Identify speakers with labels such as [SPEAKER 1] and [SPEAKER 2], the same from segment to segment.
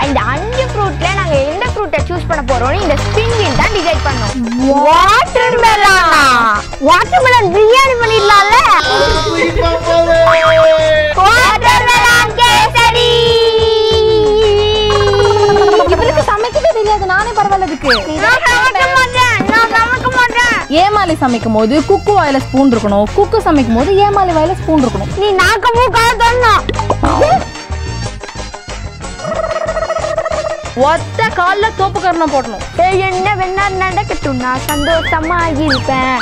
[SPEAKER 1] இந்த 5 ஃப்ரூட்ல நாங்க எந்த ஃப்ரூட்டை சூஸ் பண்ண போறோம்னு இந்த ஸ்பின் வீல் தான் டிசைட் பண்ணோம். வாட்டர்மெலனா? வாட்டர்மெலன் பிரியாணி பண்ணிடலாம்ல? வாட்டர்மெலன் கேசரி.
[SPEAKER 2] இவளுக்கு சமைக்கவே தெரியாது, நானே பரவாயில்லதுக்கு.
[SPEAKER 1] நான் சமைக்க மாட்டேன்.
[SPEAKER 2] ஏமாலி சமைக்கும் போது குக்கு வாயில ஸ்பூன் இருக்கணும், குக்கு சமைக்கும் போது ஏமாலி வாயில ஸ்பூன் இருக்கணும்.
[SPEAKER 1] நீ நாக்கமும் காதணும்.
[SPEAKER 2] ஒத்த கால்ல தோப்பு கரணம் போடணும்.
[SPEAKER 1] என்ன வேணா நடக்கட்டும், நான் சந்தோஷமா இருப்பேன்.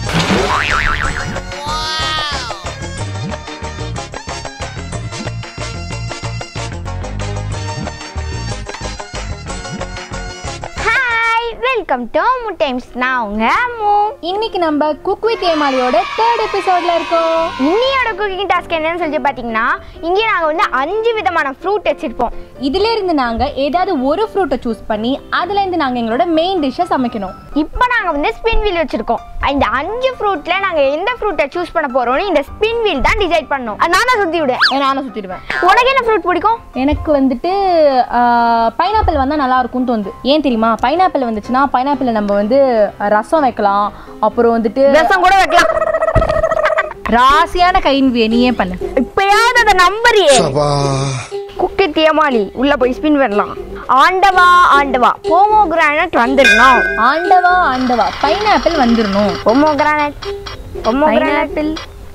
[SPEAKER 1] Welcome to Ammu times. நான் உங்க அம்மு.
[SPEAKER 2] இன்னைக்கு நம்ம குக் வித் ஏமாலியோட 3rd எபிசோட்ல இருக்கோம்.
[SPEAKER 1] இன்னையோட குக்கிங் டாஸ்க் என்னன்னு சொல்லி பாத்தீங்கன்னா, இங்கே நாங்க வந்து 5 விதமான ஃப்ரூட் வச்சிருப்போம்.
[SPEAKER 2] இதுல இருந்து நாங்க ஏதாவது ஒரு ஃப்ரூட்டை சூஸ் பண்ணி அதுல இருந்து நாங்க எங்களோட மெயின் டிஷ்ஷை சமைக்கணும்.
[SPEAKER 1] இப்போ நாங்க வந்து ஸ்பின் வீல் வச்சிருக்கோம். இந்த 5 ஃப்ரூட்ல நாங்க எந்த ஃப்ரூட்டை சூஸ் பண்ண போறோம்னு இந்த ஸ்பின் வீல் தான் டிசைட் பண்ணோம். நானா சுத்தி விடு.
[SPEAKER 2] நானும் சுத்திடுவேன்.
[SPEAKER 1] உனக்கு என்ன ஃப்ரூட் பிடிக்கும்?
[SPEAKER 2] எனக்கு வந்துட்டு பைனாப்பிள் வந்தா நல்லா இருக்கும்னு தோணுது. ஏன் தெரியுமா? பைனாப்பிள் வந்துச்சுன்னா பைனாப்பிள் நம்ம வந்து ரசம் வைக்கலாம், அப்புறம் வந்துட்டு
[SPEAKER 1] ரசம் கூட வைக்கலாம்.
[SPEAKER 2] ராசியான கைன்வியை நீ ஏன் பண்ணு.
[SPEAKER 1] இப்பயாவது அந்த நம்பரியே குக்கி ஏமாலி உள்ள போய் ஸ்பின் வரலாம். ஆண்டவா ஆண்டவா போமோகிரானட் வந்துடணும்.
[SPEAKER 2] ஆண்டவா ஆண்டவா பைனாப்பிள் வந்துடணும்.
[SPEAKER 1] Pomegranate pomegranate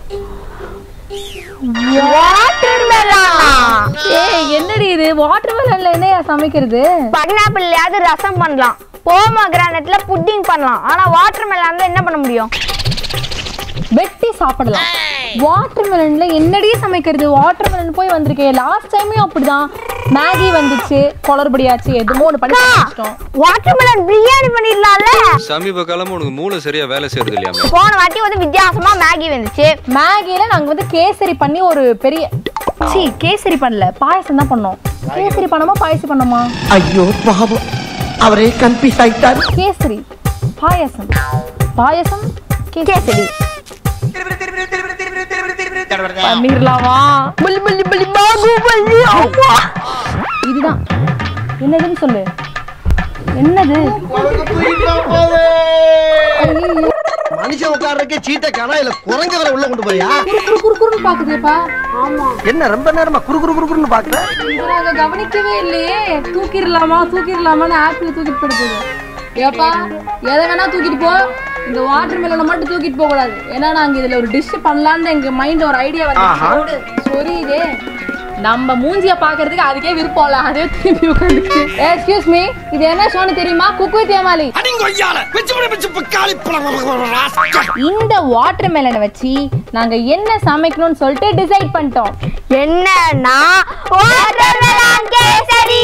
[SPEAKER 1] watermelon.
[SPEAKER 2] ஏய் என்னடி இது? வாட்டர்மெலன்ல என்ன சமைக்கிறது?
[SPEAKER 1] பைனாப்பிள்லயாவது ரசம் பண்ணலாம், போமோகிரானட்ல புட்டிங் பண்ணலாம். ஆனா வாட்டர்மெலன்ல என்ன பண்ண முடியும்?
[SPEAKER 2] வெட்டி சாப்பிடலாம். வாட்டர்மெலன்ல என்னடி சமைக்கிறது? வாட்டர்மெலன் போய் வந்திருக்கேன். லாஸ்ட் டைமையும் அப்படிதான் மேகி வந்துச்சு, குளறுபடியாச்சு, எதுமோ ஒன்று பண்ணி வச்சிட்டோம்.
[SPEAKER 1] வாட்டர்மெலன் பிரியாணி பண்ணிடலாம்ல?
[SPEAKER 3] சமீப காலமா உனக்கு மூளை சரியா வேலை செய்யறது இல்லையா?
[SPEAKER 1] போன வாட்டி வந்து வித்தியாசமா மேகி வந்துச்சு.
[SPEAKER 2] மேகில நாங்க வந்து கேசரி பண்ணி ஒரு பெரிய கேசரி பண்ணல, பாயசம் தான் பண்ணோம். கேசரி பண்ணோமா பாயசம் பண்ணோமா?
[SPEAKER 4] ஐயோ பாவம், அவரே கன்ஃபியூஸ் ஆயிட்டார்.
[SPEAKER 2] கேசரி பாயசம் பாயசம் கேசரி பண்ணிரலாமா? இதுதான் என்னதுன்னு சொல்லு. என்னது?
[SPEAKER 4] மனுஷன் உட்கார்றதுக்கே சீட்டை காணா, இல்ல குரங்க வர உள்ள கொண்டு போறியா?
[SPEAKER 2] குறுகுறுன்னு பாக்குதேப்பா. ஆமா,
[SPEAKER 4] என்ன ரொம்ப நேரமா குறுகுறுன்னு பாக்குற?
[SPEAKER 2] நாங்க கவனிக்கவே இல்லையே. தூக்கிடலாமான்னு ஆப்பிள் தூக்கிட்டு போயிட்டு போகுது. ஏப்பா எதை வேணா தூக்கிட்டு போ, இந்த வாட்டர் மெலனை மட்டும் தூக்கிட்டு போக கூடாது. ஏன்னா நாங்க இதுல ஒரு டிஷ் பண்ணலான்னு எங்க மைண்ட் ஒரு ஐடியா வந்து சொரியுதே. நம்ம மூஞ்சிய பாக்குறதுக்கு அதுக்கே விருப்பம் இல்ல, அதே திரும்பி உட்காந்துச்சு. எக்ஸ்கியூஸ் மீ, இது என்ன ஷோன்னு தெரியுமா? குக் வித் ஏமாலி. இந்த வாட்டர் மெலனை வச்சு நாங்க என்ன சமைக்கணும்னு சொல்லிட்டு டிசைட் பண்ணிட்டோம்.
[SPEAKER 1] என்னன்னா வாட்டர்மெலன் கேசரி.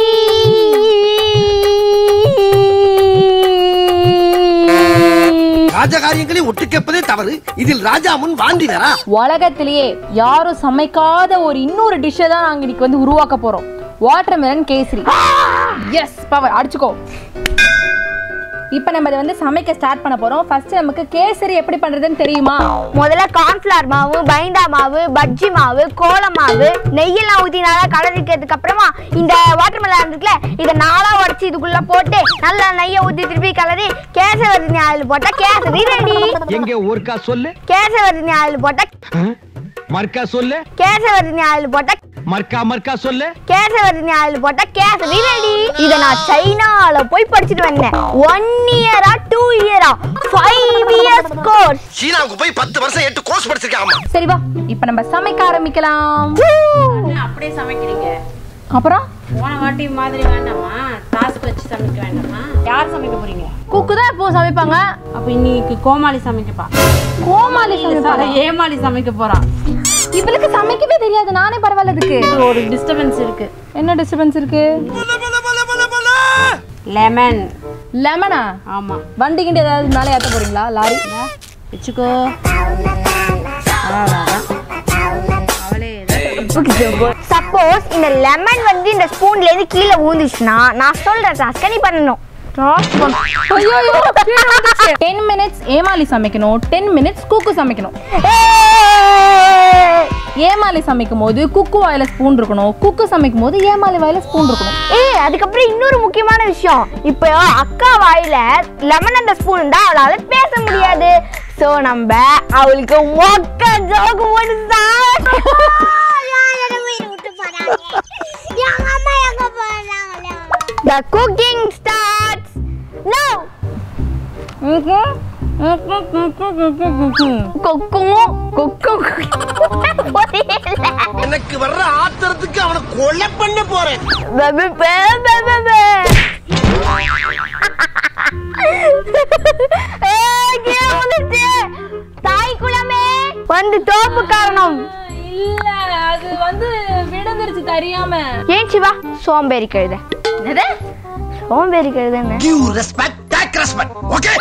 [SPEAKER 4] ராஜகாரியங்களை ஒட்டு கேட்பதே தவறு, இதில் ராஜா முன் வாந்தி வரா.
[SPEAKER 2] உலகத்திலேயே யாரும் சமைக்காத ஒரு இன்னொரு டிஷ்ஷை தான் நாங்க இன்னைக்கு வந்து உருவாக்க போறோம். வாட்டர்மெலன் கேசரி. எஸ் பவர், அடிச்சுக்கோ. இப்போ நம்ம இதை வந்து சமைக்க ஸ்டார்ட் பண்ண போறோம். ஃபர்ஸ்ட் நமக்கு கேசரி எப்படி பண்றதுன்னு தெரியுமா?
[SPEAKER 1] முதல்ல கார்ன்ஃபிளவர் மாவு, பைண்டா மாவு, பஜ்ஜி மாவு, கோலம் மாவு, நெய்யெல்லாம் ஊற்றி நல்லா கலரிக்கிறதுக்கு அப்புறமா இந்த வாட்டர்மெலன் இருக்குல்ல, இதை நாளா உடச்சி இதுக்குள்ள போட்டு நல்லா நெய்யை ஊற்றி திருப்பி கலரி கேசவர்தினி ஆயில் போட்டா கேசரி ரெடி.
[SPEAKER 4] எங்க ஒருக்கா சொல்லு.
[SPEAKER 1] கேசவர்தினி ஆயில் போட்டா
[SPEAKER 4] மர்க்கா சொல்லு.
[SPEAKER 1] கேசவர்தினி ஆயில் போட்டா
[SPEAKER 4] மர்க்கா சொல்லு.
[SPEAKER 1] கேசவர்தினி ஆயில் போட்டா கேசரி ரெடி. இத நான் சைனால போய் படிச்சிட்டு வந்தேன். 1 இயரா 2 இயரா 5 இயர்ஸ் கோர்ஸ்.
[SPEAKER 4] சீனாவுக்கு போய் 10 வருஷம் 8 கோர்ஸ் படிச்சிருக்காமா.
[SPEAKER 2] சரி வா, இப்போ நம்ம சமைக்க ஆரம்பிக்கலாம்.
[SPEAKER 5] அப்படியே சமைக்கிறீங்க?
[SPEAKER 2] அப்புறம்
[SPEAKER 5] போன வாட்டி மாதிரி வேண்டாமா? டாஸ்க் வச்சு சமைக்க வேண்டாமா? யார் சமைக்க போறீங்க?
[SPEAKER 2] குக்கு தான் இப்போ சமைப்பாங்க.
[SPEAKER 5] அப்ப இன்னைக்கு கோமாளி சமைக்கப்பா.
[SPEAKER 2] கோமாளி சமைப்பாங்க.
[SPEAKER 5] ஏமாளி சமைக்க போறான்.
[SPEAKER 2] இவளுக்கு சமைக்கவே தெரியாது, நானே பரவாயில்லதுக்கு.
[SPEAKER 5] ஒரு டிஸ்டர்பன்ஸ் இருக்கு.
[SPEAKER 2] என்ன டிஸ்டர்பன்ஸ் இருக்கு?
[SPEAKER 5] லெமன்.
[SPEAKER 2] லெமனா?
[SPEAKER 5] ஆமா.
[SPEAKER 2] வண்டி கிண்டி ஏதாவது மேலே ஏற்ற போறீங்களா? லாரி
[SPEAKER 5] வச்சுக்கோ.
[SPEAKER 1] சப்போஸ் இந்த லெமன் வந்து இந்த ஸ்பூன்ல இருந்து கீழே ஊந்துச்சுன்னா நான் சொல்ற டாஸ்க் நீ பண்ணணும்.
[SPEAKER 2] 10 minutes ஏமாலி சமைக்கணும், 10 minutes குக்கு சமைக்கணும். ஏமாலி சமைக்கும் போது குக்கு வாயில ஸ்பூன் இருக்கணும், குக்கு சமைக்கும் போது ஏமாலி வாயில ஸ்பூன் இருக்கணும்.
[SPEAKER 1] அதுக்கப்புறம் இன்னொரு முக்கியமான விஷயம், இப்போ அக்கா வாயில லெமன் அந்த ஸ்பூன் தான் அவளால பேச முடியாது. சோ நம்ம அவளுக்கு மொக்க ஜோக்கு போட்டு The cooking starts now.
[SPEAKER 4] எனக்கு வர்ற ஆத்திரத்துக்கு அவனை கொலை பண்ண போறேன்.
[SPEAKER 1] தாய் குலமே வந்து தோப்பு காரணம்
[SPEAKER 2] இல்ல, அது வந்து விழுந்துருச்சு தெரியாம.
[SPEAKER 1] ஏன் சிவா சோம்பேறி கழுத? சோம்பேறி கழுத என்ன?
[SPEAKER 4] Give respect, take respect. Okay?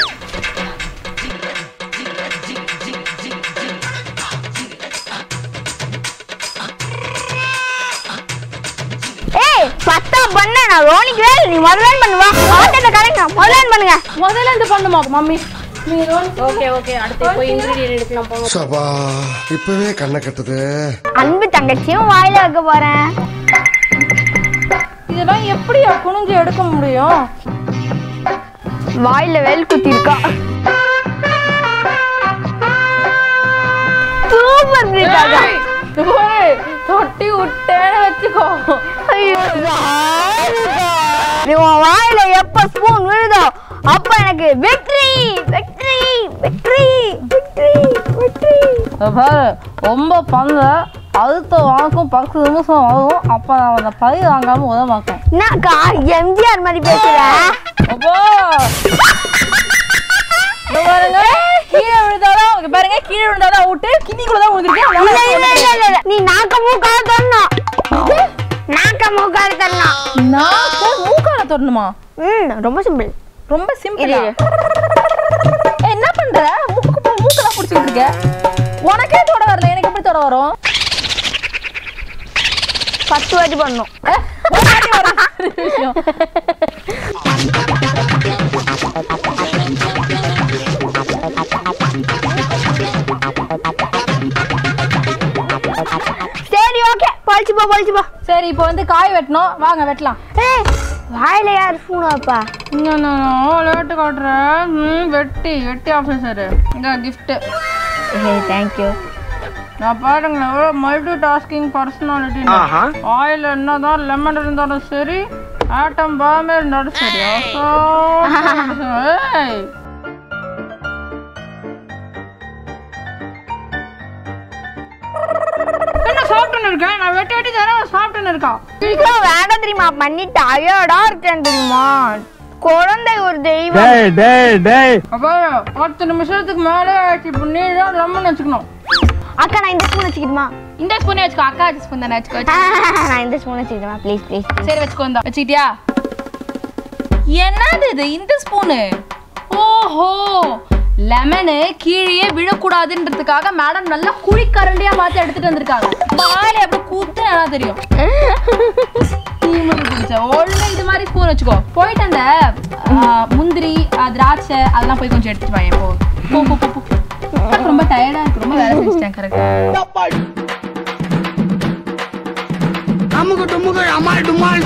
[SPEAKER 1] பத்தா பண்ண நான் ரோனிக்கு நீ முதல்ல பண்ணுவா. ஆட்டத்தை கரெக்டா முதல்ல பண்ணுங்க.
[SPEAKER 2] முதல்ல இந்த பண்ணுமா மம்மி?
[SPEAKER 5] ஓகே ஓகே, அடுத்து போய் இன்கிரிடியன்ட் எடுக்கலாம் போங்க.
[SPEAKER 4] சபா இப்பவே கண்ணை கட்டுது.
[SPEAKER 1] அன்பு தங்கச்சியும் வாயில வைக்க போறேன்.
[SPEAKER 2] இதெல்லாம் எப்படி குனிஞ்சு எடுக்க முடியும்?
[SPEAKER 1] வாயில வேல் குத்தி இருக்கா. சூப்பர் பிரிட்டாங்க.
[SPEAKER 2] தொட்டி விட்டேன்னு வச்சுக்கோ.
[SPEAKER 1] நீ வாயில எப்ப ஸ்பூன் விழுதோ அப்ப எனக்கு வெற்றி வெற்றி வெற்றி வெற்றி வெற்றி.
[SPEAKER 2] ரொம்ப பந்த அடுத்த வாக்கும் 10 நிமிஷம் ஆகும். அப்ப நான் அந்த பை வாங்காம உதவாக்கேன்.
[SPEAKER 1] என்னக்கா எம்ஜிஆர் மாதிரி பேசுற?
[SPEAKER 2] கீழே விழுந்தாதான் பாருங்க, கீழே விழுந்தாதான் அவுட்டு, கிண்ணிக்குள்ளதான் விழுந்துருக்கேன்.
[SPEAKER 1] நீ நாக்க மூக்கால தரணும். நாக்க மூக்கால தரணும்.
[SPEAKER 2] நாக்க மூக்கால தொடணுமா?
[SPEAKER 1] ரொம்ப சிம்பிள்.
[SPEAKER 2] ரொம்ப சிம்பிள். என்ன பண்ற? மூக்கெல்லாம் பிடிச்சிட்டு இருக்க. உனக்கே தொட வரல, எனக்கு எப்படி தொட வரும்?
[SPEAKER 1] 10 வாட்டி பண்ணணும். சரி ஓகே, பழிச்சு போ.
[SPEAKER 2] சரி, இப்போ வந்து காய் வெட்டணும், வாங்க வெட்டலாம்.
[SPEAKER 1] வாயில யார் ஸ்பூனாப்பா?
[SPEAKER 2] லேட்டு காட்டுறேன். வெட்டி ஆஃபீஸரு இந்த கிஃப்ட்.
[SPEAKER 1] தேங்க்யூ.
[SPEAKER 2] நான் பாருங்களேன் எவ்வளோ மல்டி டாஸ்கிங் பர்சனாலிட்டி. ஆயில் என்னதான் லெமன் இருந்தாலும் சரி, ஆட்டம் பாமே இருந்தாலும் சரி. என்ன சாப்பிட்டுன்னு இருக்கேன்? நான் வெட்டி தரேன், சாப்பிட்டுன்னு இருக்கான்.
[SPEAKER 1] வேண்டாம் தெரியுமா, பண்ணி டயர்டா இருக்கேன் தெரியுமா. குழந்தை ஒரு தெய்வம்.
[SPEAKER 2] அப்போ 10 நிமிஷத்துக்கு மேலே ஆச்சு. இப்போ நீ தான் லெமன் வச்சுக்கணும்.
[SPEAKER 1] அக்கா நான் இந்த ஸ்பூன் வச்சுக்கிட்டுமா?
[SPEAKER 2] இந்த ஸ்பூனே வச்சுக்கோ. அக்கா ஸ்பூன் தானே வச்சுக்கோ.
[SPEAKER 1] நான் இந்த ஸ்பூன் வச்சுக்கிட்டுமா? Please please.
[SPEAKER 2] சரி வச்சுக்கோ. இந்த வச்சுக்கிட்டியா? என்னது இது இந்த ஸ்பூனு? ஓஹோ, லெமனு கீழே விழக்கூடாதுன்றதுக்காக மேடம் நல்லா குழிக்கரண்டியா மாத்தி எடுத்துட்டு வந்திருக்காங்க. பாலை அப்படி கூத்து நல்லா தெரியும். ஒழுங்கா இது மாதிரி ஸ்பூன் வச்சுக்கோ. போயிட்டு அந்த முந்திரி திராட்சை அதெல்லாம் போய் கொஞ்சம் எடுத்துட்டு வாங்க. போ. ரொம்ப டயர்டா இருக்கு, ரொம்ப வேலை செஞ்சுட்டேன். கரெக்டா
[SPEAKER 4] அமுகு டுமுகு அமால் டுமால்.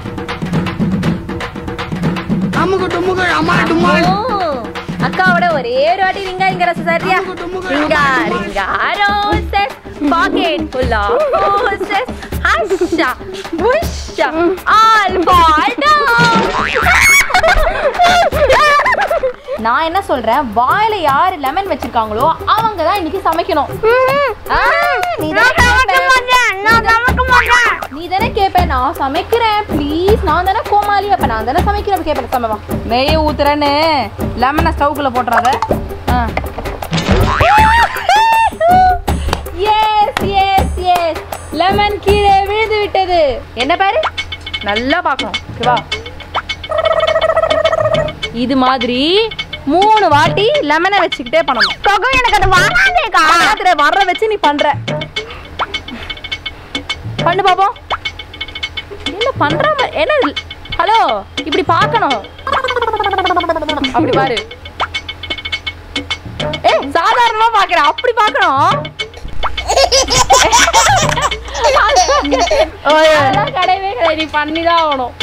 [SPEAKER 4] அமுகு டுமுகு அமால் டுமால்.
[SPEAKER 2] அக்காவோட ஒரே ஒரு வாட்டி ரிங்கா ரசம் சரியா? Ring a roses pocket full of roses. Husha busha all fall down. நான் என்ன சொல்றேன், வாயில யாரு லெமன் வச்சிருக்காங்களோ அவங்க தான் இன்னைக்கு சமைக்கணும். நீ தானே கேப்ப, நான் சமைக்கிறேன் ப்ளீஸ். நான் தானே கோமாளி, அப்ப நான் தானே சமைக்கிறேன் கேப்ப. சமைவா நெய் ஊத்துறேன்னு லெமனை ஸ்டவ்க்குள்ள போட்டுறாத. லெமன் கீழே விழுந்து விட்டது. என்ன பாரு, நல்லா பார்க்கணும். ஓகேவா? இது மாதிரி 3 வாட்டி லெமனை வச்சுக்கிட்டே பண்ணணும்.
[SPEAKER 1] எனக்கு அது வாங்காதேக்கா.
[SPEAKER 2] வர்ற வச்சு நீ பண்ற. பண்ணு பாப்போம். என்ன பண்ற? என்ன? ஹலோ, இப்படி பார்க்கணும். அப்படி பாரு. சாதாரணமா பாக்குற, அப்படி பார்க்கணும். அதெல்லாம் கிடையவே கிடையாது, நீ பண்ணிதான் ஆகணும்.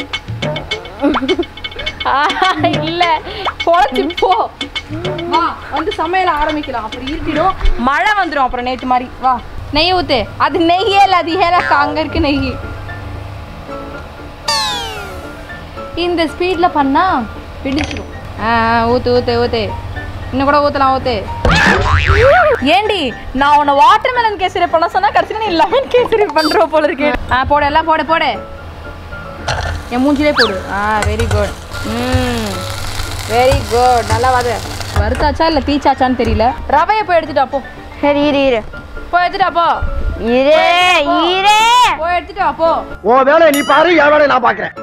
[SPEAKER 2] இல்ல பொழைச்சு போ. வா வந்து சமையல ஆரம்பிக்கலாம். அப்புறம் இருட்டிடும், மழை வந்துடும். அப்புறம் நேற்று மாதிரி வா நெய் ஊத்து. அது நெய்யே இல்லை, அது ஏலக்கா. அங்க இருக்கு நெய். இந்த ஸ்பீட்ல பண்ணா பிடிச்சிடும். ஊத்து ஊத்து ஊத்து, இன்னும் கூட ஊத்தலாம். ஊத்து. ஏண்டி நான் உன்னை வாட்டர் மெலன் கேசரி பண்ண சொன்னா கடைசியில் நீ லெமன் கேசரி பண்ற போல இருக்கு. போடு, எல்லாம் போடு போடு. என் மூஞ்சிலே போடு. Very good. Very good. நல்லா வறுத்தாச்சா இல்லை தீச்சாச்சான்னு தெரியல. ரவையை போய் எடுத்துட்டா போ.
[SPEAKER 1] சரி இரு இரு,
[SPEAKER 2] போய் எடுத்துட்டா போ.
[SPEAKER 1] இரு இரு,
[SPEAKER 2] போய் எடுத்துட்டா போ.
[SPEAKER 4] உன் வேலை நீ பாரு, என் வேலை நான் பாக்குறேன்.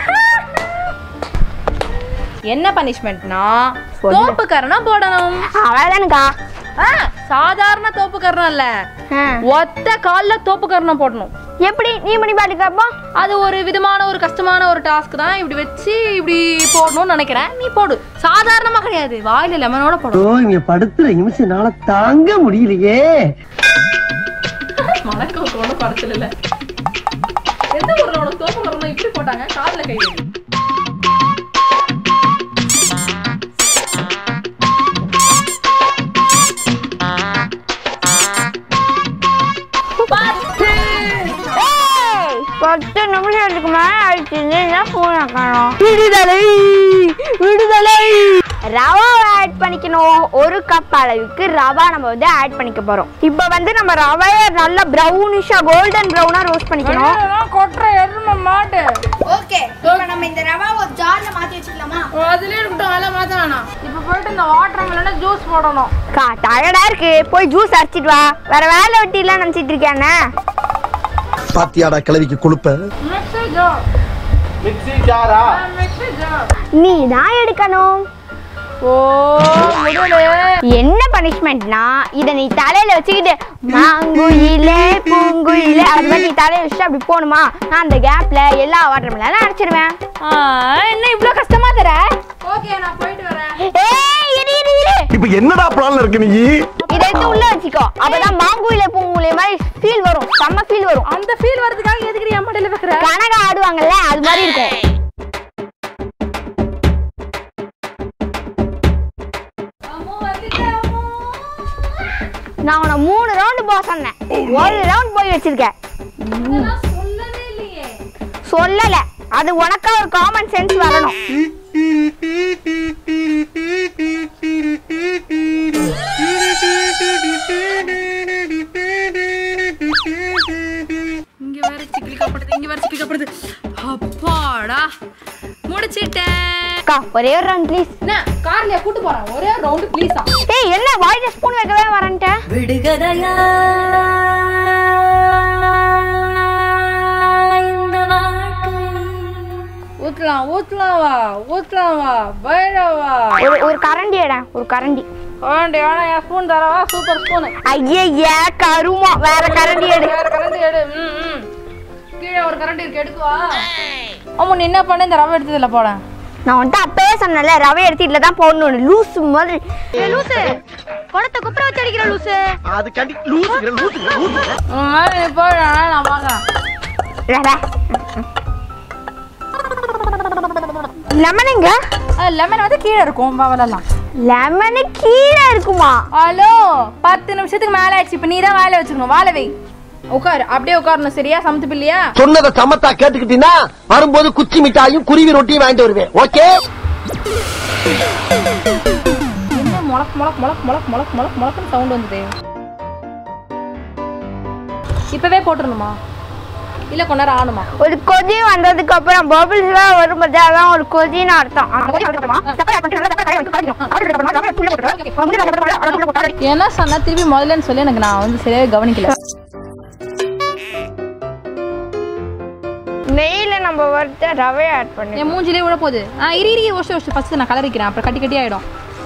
[SPEAKER 2] என்ன பனிஷ்மெண்ட்னா தோப்பு கரணம் போடணும்.
[SPEAKER 1] அவ்வளவுதானுக்கா.
[SPEAKER 2] சாதாரண தோப்பு கரணம் இல்ல, ஒத்த கால்ல தோப்பு கரணம் போடணும்.
[SPEAKER 1] எப்படி நீ பண்ணி பாட்டுக்கப்போ?
[SPEAKER 2] அது ஒரு விதமான ஒரு கஷ்டமான ஒரு டாஸ்க் தான். இப்படி வச்சு இப்படி போடணும்னு நினைக்கிறேன். நீ போடு. சாதாரணமா கிடையாது, வாயில லெமனோட போடணும்.
[SPEAKER 4] இங்க படுத்துற நிமிஷம்னால தாங்க முடியலையே.
[SPEAKER 2] மணக்கம் கூட படத்துல இல்ல. எந்த ஊர்ல உனக்கு தோப்பு கரணம் இப்படி போட்டாங்க? காதுல கை வை.
[SPEAKER 1] பத்து நிமிஷத்துக்கு மேல ஆயிடுச்சு. விடுதலை விடுதலை. ரவா ஆட் பண்ணிக்கணும். ஒரு கப் அளவுக்கு ரவா நம்ம வந்து ஆட் பண்ணிக்க போறோம். இப்போ வந்து நம்ம ரவையை நல்லா ப்ரௌனிஷா கோல்டன் ப்ரௌனா ரோஸ்ட் பண்ணிக்கணும்.
[SPEAKER 2] கொட்ற எருமை மாடு.
[SPEAKER 1] ஓகே, இப்போ நம்ம இந்த ரவா ஒரு ஜார்ல மாத்தி வச்சுக்கலாமா?
[SPEAKER 2] அதுலயே இருக்கட்டும், அதெல்லாம் மாத்த வேணாம். இப்போ போயிட்டு இந்த வாட்டர் மெலனை ஜூஸ் போடணும்.
[SPEAKER 1] டயர்டா இருக்கு, போய் ஜூஸ் அரைச்சிட்டு வா. வேற வேலை வெட்டி இல்ல நினைச்சிட்டு இருக்கானே.
[SPEAKER 4] பாத்தியாடா கிளவிக்கு குளுப்ப.
[SPEAKER 1] நீ தான் எடுக்கணும்.
[SPEAKER 2] ஓ
[SPEAKER 1] என்ன பனிஷ்மெண்ட்னா, இத நீ தலையில வச்சுக்கிட்டு மாங்குயிலே பூங்குயிலே அது மாதிரி நீ தலையில வச்சுட்டு அப்படி போணுமா? நான் அந்த கேப்ல எல்லா வாட்டர் மெலனும் அரைச்சிடுவேன்.
[SPEAKER 2] என்ன இவ்ளோ கஷ்டமா தர? ஓகே, நான் போயிட்டு வரேன்.
[SPEAKER 1] ஏய் இரு இரு இரு,
[SPEAKER 4] இப்போ என்னடா பிளான்ல இருக்கு நீ?
[SPEAKER 1] இத எடுத்து உள்ள வச்சுக்கோ. அப்பதான் மாங்குயிலே பூங்குயிலே மாதிரி ஃபீல் வரும். செம்ம ஃபீல் வரும்.
[SPEAKER 2] அந்த ஃபீல் வரதுக்காக எதுக்கு என் மடியில வைக்கிற?
[SPEAKER 1] கனகா ஆடுவாங்கல்ல, அது மாதிரி இருக்கும். நான் உன 3 ரவுண்ட் போக சொன்னேன், 1 ரவுண்ட் போய் வச்சிருக்கேன். சொல்லல, அது உனக்கா ஒரு காமன் சென்ஸ் வரணும்.
[SPEAKER 2] இங்க வேற சிக்கிலிக்கப்படுது, இங்க வேற சிக்கிலிக்கப்படுது. அப்பாடா முடிச்சிட்டேன்.
[SPEAKER 1] அக்கா ஒரே ஒரு ரவுண்ட் ப்ளீஸ்.
[SPEAKER 2] என்ன கார்லயா கூட்டி போறேன்? ஒரே ரவுண்ட் ப்ளீஸா?
[SPEAKER 1] ஏய் என்ன வாயில ஸ்பூன் வைக்கவே வரேன்ட்ட?
[SPEAKER 6] விடுகதையா இந்த வாழ்க்கை.
[SPEAKER 2] ஊத்தலாம் ஊத்தலாம் வா, ஊத்தலாம் வா, பைரவா.
[SPEAKER 1] ஒரு கரண்டி எட, ஒரு கரண்டி.
[SPEAKER 2] கரண்டி வேணா, என் ஸ்பூன் தரவா? Super spoon.
[SPEAKER 1] ஐயே கருமா, வேற கரண்டி எடு.
[SPEAKER 2] வேற கரண்டி எடு. கீழே ஒரு கரண்டி இருக்கு, எடுக்குவா. ஆமா, நீ என்ன பண்ண? இந்த ரவை எடுத்ததுல போட.
[SPEAKER 1] நான் வந்து அப்பவே சொன்னல, ரவை எடுத்து இதுல தான் போடணும். லூசு மாதிரி. லூசு கொடத்தை குப்புற வச்சு அடிக்கிற லூசு.
[SPEAKER 4] அது கண்டி லூசு லூசு லூசு.
[SPEAKER 2] நீ போட, நான் பாக்கறேன்.
[SPEAKER 1] ரவை லெமனுங்க.
[SPEAKER 2] லெமன் வந்து கீழே இருக்கும், வாவலாம்.
[SPEAKER 1] லெமன் கீழே இருக்குமா?
[SPEAKER 2] ஹலோ, 10 நிமிஷத்துக்கு மேல ஆயிடுச்சு. இப்ப நீ தான் வாயில வச்சுக்கணும். வாழை வை, உட்காரு. அப்படியே உட்காரணும், சரியா? சமத்து பிள்ளையா?
[SPEAKER 4] சொன்னதை சமத்தா கேட்டுக்கிட்டீங்கன்னா வரும்போது குச்சி மிட்டாயும் குருவி ரொட்டியும் வாங்கிட்டு வருவேன். ஓகே?
[SPEAKER 2] என்ன முளக் முளக் முளக் முளக் முளக் முளக் முளக்குன்னு சவுண்ட் வந்தது. இப்பவே போட்டுருணுமா இல்ல கொஞ்ச நேரம் ஆனுமா?
[SPEAKER 1] ஒரு கொதி வந்ததுக்கு அப்புறம் பபிள்ஸ் வரும்போது அதான் ஒரு கொதின்னு அர்த்தம்.
[SPEAKER 2] என்ன சொன்னா திருப்பி முதல்லன்னு சொல்லி எனக்கு நான் வந்து சரியாவே கவனிக்கல.
[SPEAKER 1] நெய்ல நம்ம வறுத்த ரவை ஆட் பண்ணி
[SPEAKER 2] என் மூஞ்சிலே விட போகுது. இரி ஒஷ் ஃபர்ஸ்ட் நான் கலர் வைக்கிறேன், அப்புறம் கட்டி கட்டி ஆயிடும்.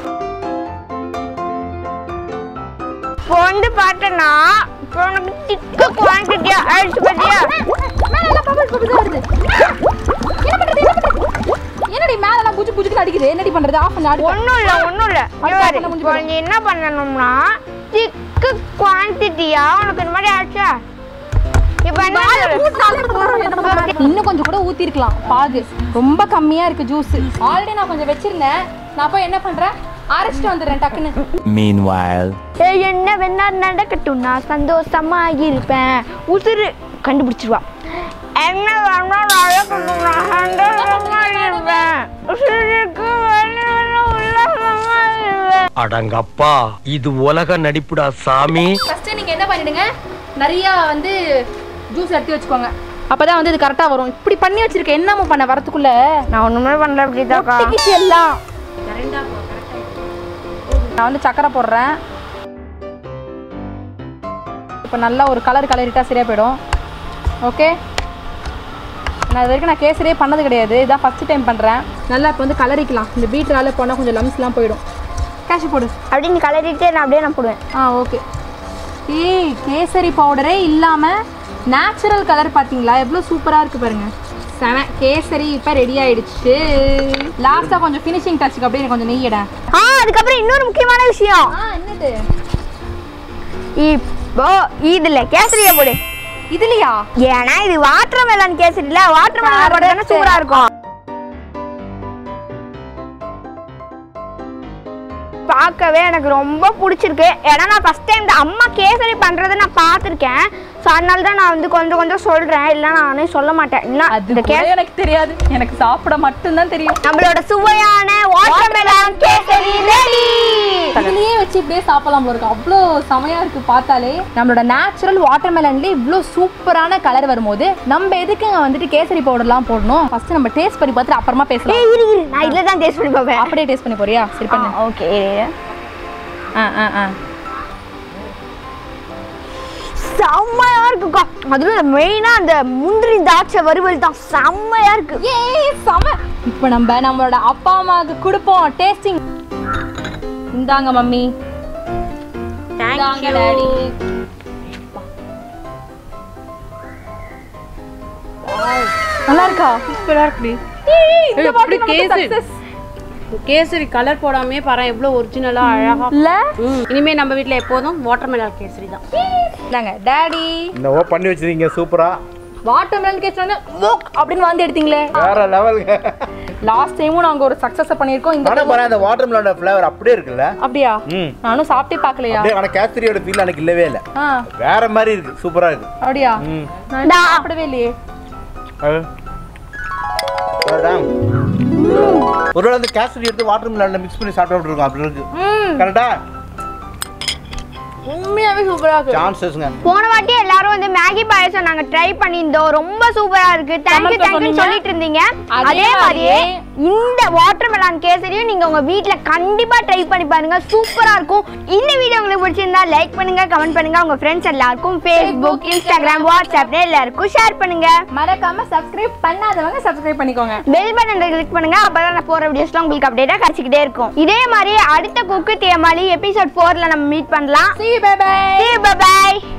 [SPEAKER 1] இப்போ வந்து பார்த்தனா இப்போ உனக்கு திக்கு குவான்டிட்டியா ஆயிடுச்சு பாத்தியா?
[SPEAKER 2] மேல பபிள்ஸ் வருது. என்ன பண்றது? என்னடி மேல எல்லாம் புஜு புஜுக்கு அடிக்குது? என்னடி பண்றது? ஆஃப் பண்ணி ஆடு.
[SPEAKER 1] ஒண்ணும் இல்ல இப்போ நீ என்ன பண்ணணும்னா திக்கு மில்க் குவான்டிட்டியா உனக்கு இந்த மாதிரி ஆச்சா? இப்போ என்ன
[SPEAKER 2] இன்னும் கொஞ்சம் கூட ஊத்திருக்கலாம். பாகு ரொம்ப கம்மியா இருக்கு ஜூஸ். ஆல்ரெடி நான் கொஞ்சம் வச்சிருந்தேன். நான் போய் என்ன பண்றேன், அரைச்சிட்டு வந்துடுறேன் டக்குன்னு.
[SPEAKER 7] Meanwhile,
[SPEAKER 1] என்ன வேணா நடக்கட்டும், நான் சந்தோஷமா இருப்பேன். உசுறு கண்டுபிடிச்சிருவா. என்ன வேணா நடக்கட்டும், நான் சந்தோஷமா இருப்பேன். உசுருக்கு உல்லாசமா இருப்பேன்.
[SPEAKER 4] அடங்கப்பா, இது உலக நடிப்புடா சாமி.
[SPEAKER 2] ஃபர்ஸ்ட் நீங்க என்ன பண்ணிடுங்க, நிறைய வந்து ஜூஸ் எடுத்து வச்சுக்கோங்க. அப்பதான் வந்து இது கரெக்டா வரும். இப்படி பண்ணி வச்சிருக்கேன். என்னமோ பண்ண வரதுக்குள்ள
[SPEAKER 1] நான் ஒண்ணுமே பண்ணல. அப்படிதாக்கா
[SPEAKER 2] எல்லாம் நான் வந்து சக்கரை போடுறேன். இப்போ நல்லா ஒரு கலர் கலரிட்டா சரியா போயிடும். ஓகே, நான் இது வரைக்கும் நான் கேசரியே பண்ணது கிடையாது. இதான் ஃபர்ஸ்ட் டைம் பண்ணுறேன். நல்லா இப்போ வந்து கலரிக்கலாம். இந்த பீட்ரால போனால் கொஞ்சம் லம்ஸ்லாம் போயிடும். கேஷ் போடு
[SPEAKER 1] அப்படின்னு கலரிட்டே நான் அப்படியே நான் போடுவேன்.
[SPEAKER 2] ஓகே. ஏய், கேசரி பவுடரே இல்லாமல் நேச்சுரல் கலர் பார்த்தீங்களா, எவ்வளோ சூப்பராக இருக்குது பாருங்க. செம. கேசரி இப்போ ரெடி ஆயிடுச்சு. லாஸ்ட்டாக கொஞ்சம் ஃபினிஷிங் டச்சுக்கு அப்படியே கொஞ்சம் நெய்யிட.
[SPEAKER 1] அதுக்கப்புறம் இன்னொரு முக்கியமான விஷயம்.
[SPEAKER 2] என்னது?
[SPEAKER 1] இப்போ இதுல கேசரியா போடு.
[SPEAKER 2] இதுலையா?
[SPEAKER 1] ஏன்னா இது வாட்டர் மெலன் கேசரி இல்ல, வாட்டர் மெலன் போட்டா சூப்பரா இருக்கும். பார்க்கவே எனக்கு ரொம்ப பிடிச்சிருக்கு. ஏன்னா நான் ஃபர்ஸ்ட் டைம் அம்மா கேசரி பண்றதை நான் பார்த்துருக்கேன். ஸோ அதனால தான் நான் வந்து கொஞ்சம் கொஞ்சம் சொல்றேன். இல்லை நானே சொல்ல மாட்டேன்.
[SPEAKER 2] இந்த கேசரி எனக்கு தெரியாது, எனக்கு சாப்பிட மட்டும்தான் தெரியும்.
[SPEAKER 1] நம்மளோட சுவையான வாட்டர் மெலன் கேசரி ரெடி.
[SPEAKER 2] இதுலயே வச்சு இப்படியே சாப்பிடலாம் இருக்கு. அவ்வளோ செமையா இருக்கு பார்த்தாலே. நம்மளோட நேச்சுரல் வாட்டர் மெலன்ல இவ்வளோ சூப்பரான கலர் வரும்போது நம்ம எதுக்குங்க வந்துட்டு கேசரி பவுடர்லாம் போடணும்? ஃபர்ஸ்ட் நம்ம டேஸ்ட் பண்ணி பார்த்துட்டு அப்புறமா பேசலாம்.
[SPEAKER 1] இரு நான் இதில் தான் டேஸ்ட் பண்ணி பார்ப்பேன்.
[SPEAKER 2] அப்படியே டேஸ்ட் பண்ணி போறியா? சரி பண்ணு.
[SPEAKER 1] ஓகே. செம்மையா இருக்குக்கா. அதுல மெயினா அந்த முந்திரி திராட்சை வறுவல் தான் செம்மையா இருக்கு.
[SPEAKER 2] செம. இப்போ நம்ம நம்மளோட அப்பா அம்மாவுக்கு கொடுப்போம் டேஸ்டிங். இந்தாங்க மம்மி.
[SPEAKER 5] Thank you
[SPEAKER 2] daddy. நல்லா இருக்கா?
[SPEAKER 5] சூப்பரா இருக்குடி.
[SPEAKER 2] இந்த
[SPEAKER 5] எப்படி
[SPEAKER 2] வாட்டி நமக்கு
[SPEAKER 5] கேசரி
[SPEAKER 2] success.
[SPEAKER 5] கேசரி கலர் போடாமே பாரு எவ்வளவு ஒரிஜினலா அழகா
[SPEAKER 2] இல்ல?
[SPEAKER 5] இனிமே நம்ம வீட்ல எப்போதும் வாட்டர் மெலன் கேசரி தான்.
[SPEAKER 2] இந்தாங்க டாடி.
[SPEAKER 8] இந்த பண்ணி வச்சிருக்கீங்க சூப்பரா.
[SPEAKER 2] வாட்டர் மெலன் கேசரி வந்து அப்படின்னு வந்து எடுத்தீங்களே,
[SPEAKER 8] வேற லெவலுங்க.
[SPEAKER 2] லாஸ்ட் டைமும் நாங்க ஒரு சக்சஸ் பண்ணிருக்கோம். இந்த
[SPEAKER 8] ஆனா பாரு அந்த வாட்டர் மெலனோட ஃப்ளேவர் அப்படியே இருக்குல்ல.
[SPEAKER 2] அப்படியா?
[SPEAKER 8] ம்.
[SPEAKER 2] நானும் சாப்பிட்டே பார்க்கலையா?
[SPEAKER 8] அப்படியே ஆனா கேசரியோட ஃபீல் எனக்கு இல்லவே இல்ல. வேற மாதிரி இருக்கு, சூப்பரா இருக்கு.
[SPEAKER 2] அப்படியா?
[SPEAKER 8] ம்.
[SPEAKER 2] நான் சாப்பிடவே இல்லையே.
[SPEAKER 8] ஒரு அந்த கேசரி எடுத்து வாட்டர் மெலன்ல மிக்ஸ் பண்ணி சாப்பிட்டு இருக்கோம். அப்படி இருக்கு. கரெக்ட்டா?
[SPEAKER 2] உண்மையாவே சூப்பரா இருக்கு.
[SPEAKER 8] சான்சஸ்ங்க.
[SPEAKER 1] போன வாட்டி எல்லாரும் வந்து மேகி பாயசம் நாங்க ட்ரை பண்ணியிருந்தோம். ரொம்ப சூப்பரா இருக்கு. தேங்க்யூ தேங்க்யூன்னு சொல்லிட்டு இருந்தீங்க. அதே மாதிரியே இந்த வாட்டர் மெலன் கேசரியும் நீங்க உங்க வீட்ல கண்டிப்பா ட்ரை பண்ணி பாருங்க. சூப்பரா இருக்கும். இந்த வீடியோ உங்களுக்கு பிடிச்சிருந்தா லைக் பண்ணுங்க, கமெண்ட் பண்ணுங்க. உங்க ஃப்ரெண்ட்ஸ் எல்லாருக்கும் Facebook, Instagram, WhatsApp எல்லாருக்கும் ஷேர் பண்ணுங்க.
[SPEAKER 2] மறக்காம சப்ஸ்கிரைப் பண்ணாதவங்க சப்ஸ்கிரைப் பண்ணிக்கோங்க.
[SPEAKER 1] பெல் பட்டனை கிளிக் பண்ணுங்க. அப்பதான் நான் போற வீடியோஸ்லாம் உங்களுக்கு அப்டேட்டா கிடைச்சிக்கிட்டே இருக்கும். இதே மாதிரி அடுத்த குக்கு தியமாலி எபிசோட் 4ல நம்ம மீட் பண்ணலாம்.
[SPEAKER 2] See you, bye bye.
[SPEAKER 1] See you, bye bye.